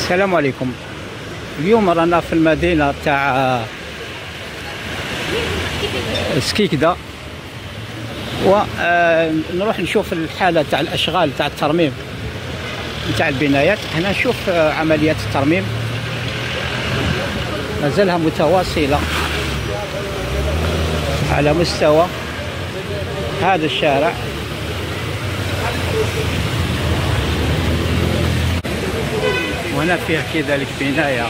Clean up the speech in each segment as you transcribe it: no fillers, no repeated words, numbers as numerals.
السلام عليكم. اليوم رانا في المدينة تاع سكيكدا، ونروح نشوف الحالة تاع الأشغال تاع الترميم تاع البنايات. هنا نشوف عمليات الترميم مازالها متواصلة على مستوى هذا الشارع. وهنا فيها كذلك بناية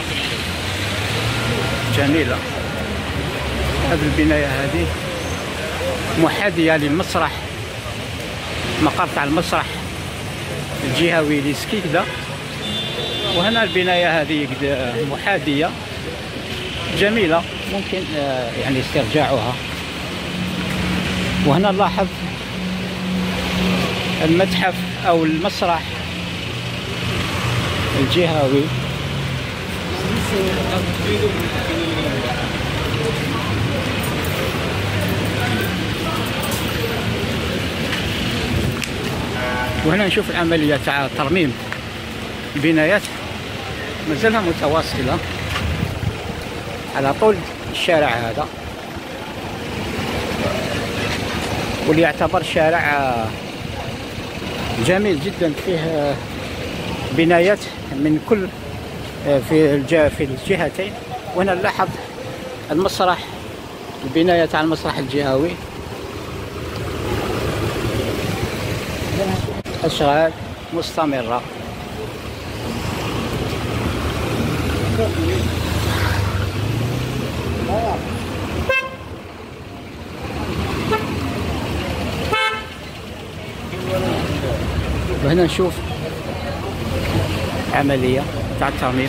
جميلة. هذه البناية هذه محاذية للمسرح، مقر تاع المسرح الجهوي لسكيكدا. وهنا البناية هذه محاذية جميلة، ممكن يعني استرجاعها. وهنا نلاحظ المتحف أو المسرح الجهوي. وهنا نشوف العملية تاع ترميم البنايات مازالها متواصلة على طول الشارع هذا، واللي يعتبر شارع جميل جدا، فيه بنايات من كل في الجهتين. وهنا نلاحظ المسرح، البناية تاع المسرح الجهوي، أشغال مستمرة. وهنا نشوف عملية تاع الترميم.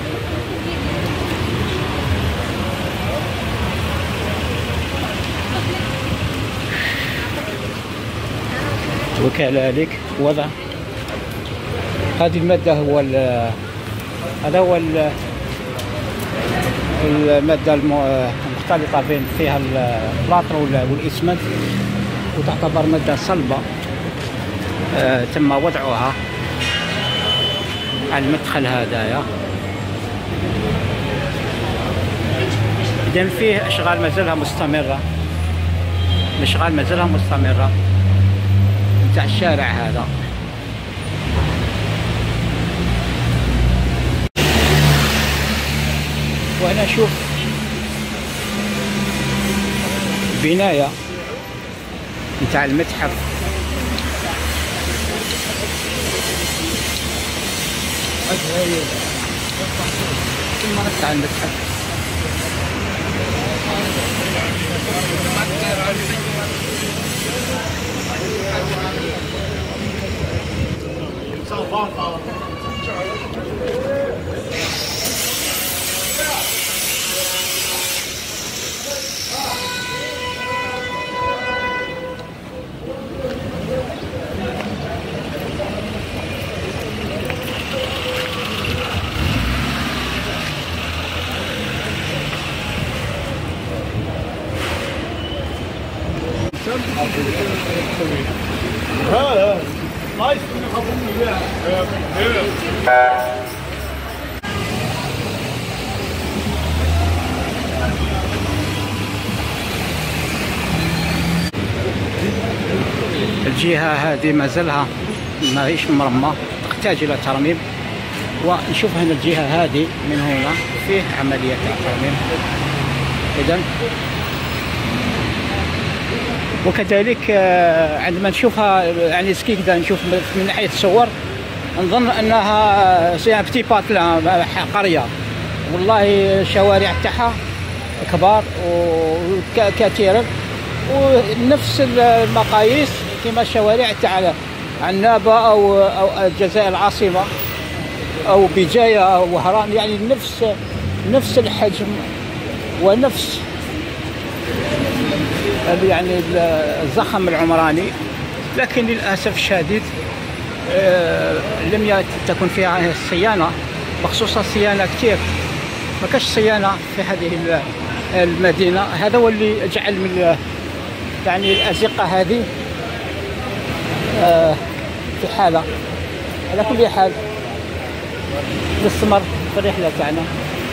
وكذلك وضع هذه المادة هذا هو المادة المختلطة بين فيها البلاطر والإسمنت، وتعتبر مادة صلبة تم وضعها على المدخل هذايا. إذن فيه أشغال مازالها مستمرة، الأشغال مازالها مستمرة تاع الشارع هذا. وأنا أشوف بناية تاع المتحف. تاع المتحف الجهة هذه مازالها ماهيش مرمى، تحتاج إلى ترميم. ونشوف هنا الجهة هذه من هنا فيه عملية ترميم. إذن وكذلك عندما نشوفها يعني سكيكدا، نشوف من ناحية الصور نظن أنها سي بتي باتلا، قرية. والله الشوارع تاعها كبار وكثيرة، ونفس المقاييس كما الشوارع تاع عنابة أو الجزائر العاصمة أو بجاية أو وهران، يعني نفس الحجم ونفس يعني الزخم العمراني. لكن للأسف الشديد لم تكن فيها الصيانة، بخصوص الصيانة كثير ما كاش صيانة في هذه المدينة. هذا هو اللي جعل من يعني الأزقة هذه في حالة. على كل حال نستمر في الرحلة تاعنا.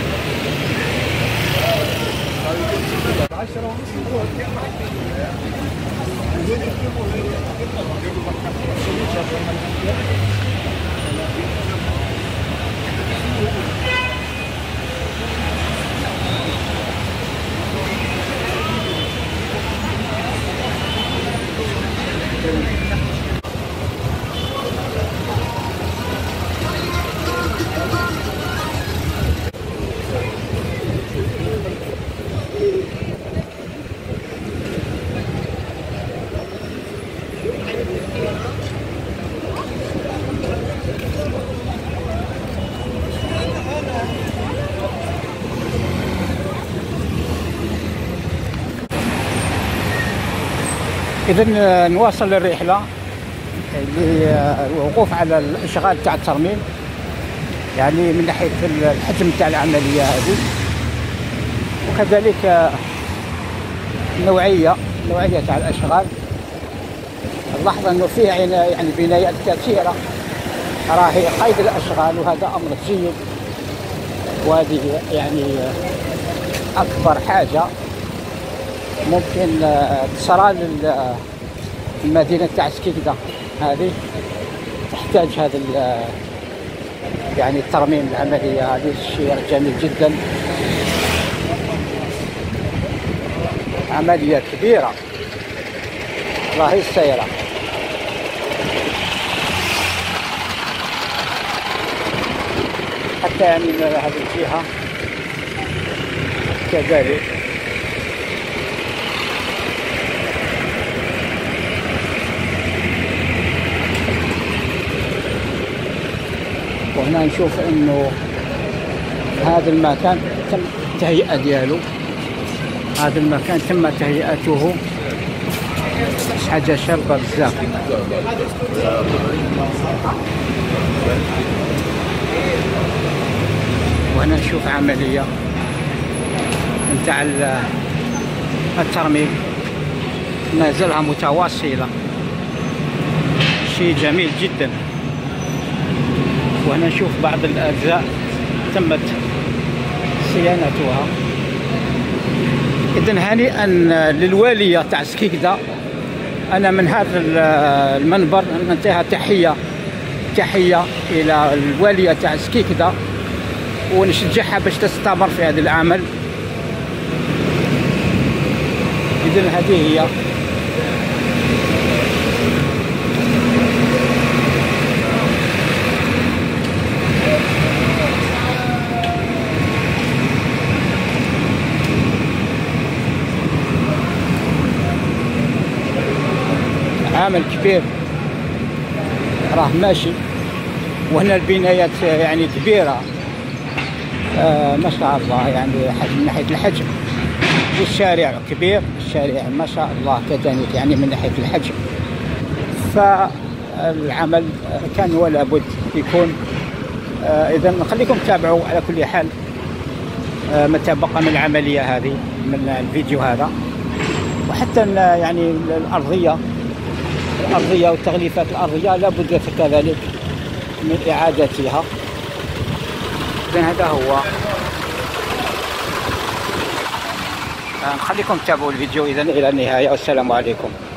إذن نواصل الرحلة للوقوف على الإشغال تاع الترميم، يعني من ناحية الحجم تاع العملية هذه، وكذلك النوعية تاع الأشغال. نلاحظ أنه فيها يعني بنايات كثيرة راهي قيد الأشغال، وهذا أمر جيد، وهذه يعني أكبر حاجة ممكن تصرى للمدينة تاع سكيكدا هذه، تحتاج هذا يعني الترميم العملية هذه. شيء جميل جدا، عملية كبيرة راهي السيرة. حتى يعني من هذه الجهة كذلك. وهنا نشوف انه هذا المكان تم التهيئة ديالو، هذا المكان تم تهيئته، حاجة شابة بزاف. وهنا نشوف عملية نتاع الترميم ما زالها متواصلة، شيء جميل جدا. وهنا نشوف بعض الأجزاء تمت صيانتها. إذن هنيئا للوالية تاع سكيكدا. أنا من هذا المنبر ننتهي تحية إلى الوالية تاع سكيكدا، ونشجعها باش تستمر في هذا العمل. إذن هذه هي عمل كبير راه ماشي. وهنا البنايات يعني كبيرة ما شاء الله، يعني من ناحية الحجم، والشارع كبير، الشارع ما شاء الله كذلك يعني من ناحية الحجم. فالعمل كان ولا بد يكون. إذا نخليكم تتابعوا على كل حال متى بقى من العملية هذه، من الفيديو هذا. وحتى يعني الأرضية والتغليفات الأرضية لابد كذلك من إعادتها. إذن هذا هو. نخليكم تتابعوا الفيديو إذن إلى النهاية، والسلام عليكم.